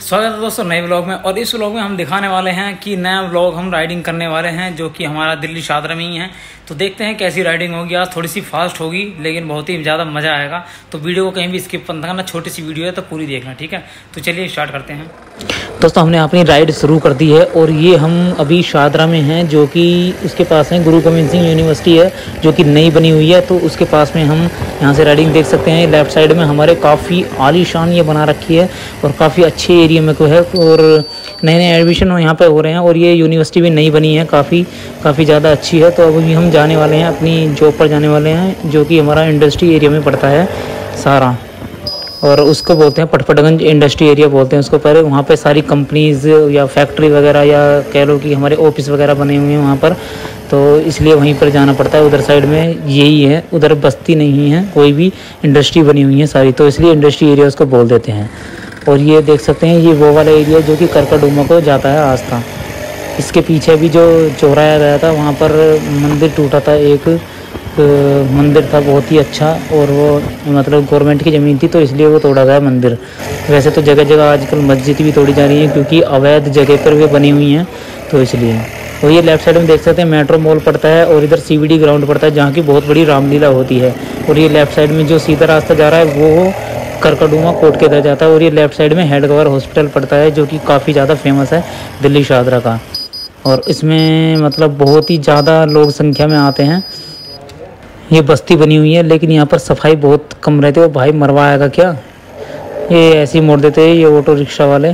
स्वागत है दोस्तों नए व्लॉग में। और इस व्लॉग में हम दिखाने वाले हैं कि नया व्लॉग हम राइडिंग करने वाले हैं जो कि हमारा दिल्ली शादरा में ही है। तो देखते हैं कैसी राइडिंग होगी। आज थोड़ी सी फास्ट होगी लेकिन बहुत ही ज़्यादा मज़ा आएगा। तो वीडियो को कहीं भी स्किप मत करना, छोटी सी वीडियो है तो पूरी देखना, ठीक है। तो चलिए स्टार्ट करते हैं। दोस्तों हमने अपनी राइड शुरू कर दी है और ये हम अभी शादरा में हैं जो कि उसके पास है गुरु गोविंद सिंह यूनिवर्सिटी है जो कि नई बनी हुई है। तो उसके पास में हम यहाँ से राइडिंग देख सकते हैं। लेफ्ट साइड में हमारे काफ़ी आलीशान ये बना रखी है और काफ़ी अच्छे एरिया में को है और नए नए एडमिशन यहाँ पे हो रहे हैं। और ये यूनिवर्सिटी भी नई बनी है, काफ़ी ज़्यादा अच्छी है। तो अभी हम जाने वाले हैं, अपनी जॉब पर जाने वाले हैं जो कि हमारा इंडस्ट्री एरिया में पड़ता है सारा, और उसको बोलते हैं पटपटगंज इंडस्ट्री एरिया बोलते हैं उसको। पहले वहाँ पे सारी कंपनीज़ या फैक्ट्री वगैरह या कह लो कि हमारे ऑफिस वगैरह बने हुए हैं वहाँ पर, तो इसलिए वहीं पर जाना पड़ता है। उधर साइड में यही है, उधर बस्ती नहीं है, कोई भी इंडस्ट्री बनी हुई है सारी, तो इसलिए इंडस्ट्री एरिया उसको बोल देते हैं। और ये देख सकते हैं ये वो वाला एरिया जो कि करकड़डूमा को जाता है आस्था। इसके पीछे भी जो चौराया गया था वहाँ पर मंदिर टूटा था, एक मंदिर था बहुत ही अच्छा, और वो मतलब गवर्नमेंट की ज़मीन थी तो इसलिए वो तोड़ा गया मंदिर। वैसे तो जगह जगह आजकल मस्जिद भी तोड़ी जा रही है क्योंकि अवैध जगह पर वे बनी हुई हैं, तो इसलिए। और ये लेफ्ट साइड में देख सकते हैं मेट्रो मॉल पड़ता है और इधर CBD ग्राउंड पड़ता है जहाँ की बहुत बड़ी रामलीला होती है। और ये लेफ्ट साइड में जो सीधा रास्ता जा रहा है वो करकड़डूमा कोर्ट के इधर जाता है। और ये लेफ्ट साइड में हेड कवर हॉस्पिटल पड़ता है जो कि काफ़ी ज़्यादा फेमस है दिल्ली शादरा का, और इसमें मतलब बहुत ही ज़्यादा लोग संख्या में आते हैं। ये बस्ती बनी हुई है लेकिन यहाँ पर सफाई बहुत कम रहती है। वो भाई मरवाएगा क्या, ये ऐसे ही मोड़ देते हैं ये ऑटो रिक्शा वाले।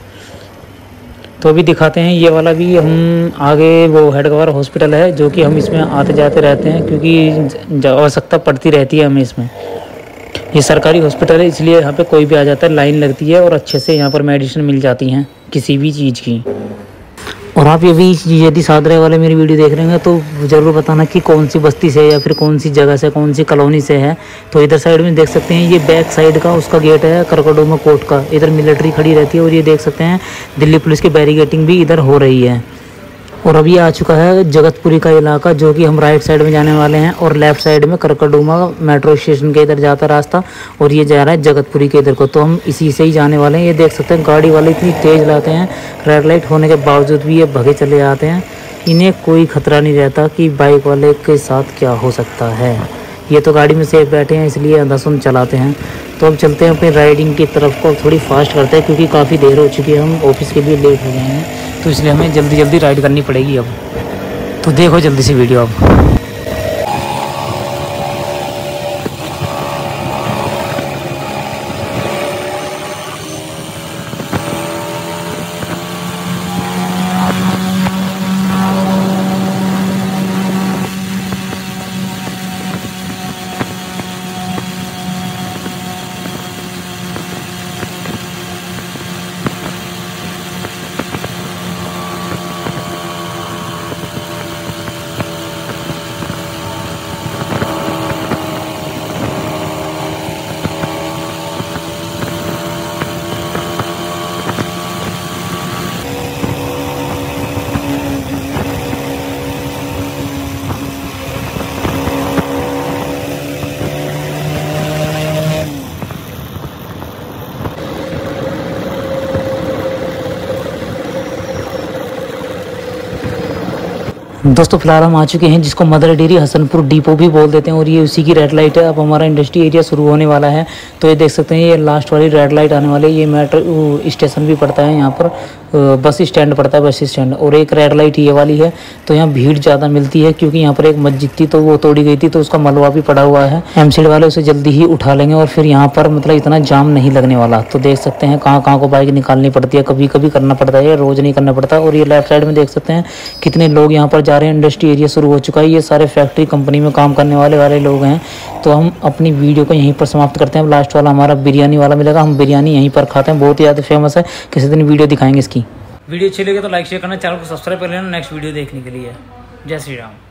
तो अभी दिखाते हैं ये वाला भी हम आगे, वो हेड कवर हॉस्पिटल है जो कि हम इसमें आते जाते रहते हैं क्योंकि आवश्यकता पड़ती रहती है हमें इसमें। ये सरकारी हॉस्पिटल है इसलिए यहाँ पे कोई भी आ जाता है, लाइन लगती है और अच्छे से यहाँ पर मेडिसिन मिल जाती हैं किसी भी चीज़ की। और आप ये भी यदि शादरा वाले मेरी वीडियो देख रहे हैं तो ज़रूर बताना कि कौन सी बस्ती से या फिर कौन सी जगह से, कौन सी कॉलोनी से है। तो इधर साइड में देख सकते हैं ये बैक साइड का उसका गेट है करकड़डूमा कोर्ट का, इधर मिलिट्री खड़ी रहती है। और ये देख सकते हैं दिल्ली पुलिस की बैरिकेटिंग भी इधर हो रही है। और अभी आ चुका है जगतपुरी का इलाका जो कि हम राइट साइड में जाने वाले हैं, और लेफ्ट साइड में करकड़डूमा मेट्रो स्टेशन के इधर जाता रास्ता, और ये जा रहा है जगतपुरी के इधर को। तो हम इसी से ही जाने वाले हैं। ये देख सकते हैं गाड़ी वाले इतनी तेज़ लाते हैं, रेड लाइट होने के बावजूद भी ये भगे चले आते हैं। इन्हें कोई खतरा नहीं रहता कि बाइक वाले के साथ क्या हो सकता है। ये तो गाड़ी में सेफ बैठे हैं इसलिए अंधाधुंध चलाते हैं। तो अब चलते हैं अपनी राइडिंग की तरफ को, थोड़ी फास्ट करते हैं क्योंकि काफ़ी देर हो चुकी है, हम ऑफिस के लिए लेट हो गए हैं तो इसलिए हमें जल्दी जल्दी राइड करनी पड़ेगी अब। तो देखो जल्दी से वीडियो अब। दोस्तों फिलहाल हम आ चुके हैं जिसको मदर डेयरी हसनपुर डिपो भी बोल देते हैं, और ये उसी की रेड लाइट है। अब हमारा इंडस्ट्री एरिया शुरू होने वाला है। तो ये देख सकते हैं ये लास्ट वाली रेड लाइट आने वाली है। ये मेट्रो स्टेशन भी पड़ता है यहाँ पर, बस स्टैंड पड़ता है, बस स्टैंड। और एक रेड लाइट ये वाली है। तो यहाँ भीड़ ज़्यादा मिलती है क्योंकि यहाँ पर एक मस्जिद थी तो वो तोड़ी गई थी तो उसका मलबा भी पड़ा हुआ है। एमसीड वाले उसे जल्दी ही उठा लेंगे और फिर यहाँ पर मतलब इतना जाम नहीं लगने वाला। तो देख सकते हैं कहाँ कहाँ को बाइक निकालनी पड़ती है, कभी कभी करना पड़ता है, रोज़ नहीं करना पड़ता। और ये लेफ्ट साइड में देख सकते हैं कितने लोग यहाँ पर जा रहे हैं। इंडस्ट्री एरिया शुरू हो चुका है, ये सारे फैक्ट्री कंपनी में काम करने वाले लोग हैं। तो हम अपनी वीडियो को यहीं पर समाप्त करते हैं। लास्ट वाला हमारा बिरयानी वाला मिलेगा, हम बिरयानी यहीं पर खाते हैं, बहुत ही ज़्यादा फेमस है। किसी दिन वीडियो दिखाएंगे इसकी। वीडियो अच्छी लगे तो लाइक शेयर करना, चैनल को सब्सक्राइब कर लेना नेक्स्ट वीडियो देखने के लिए। जय श्री राम।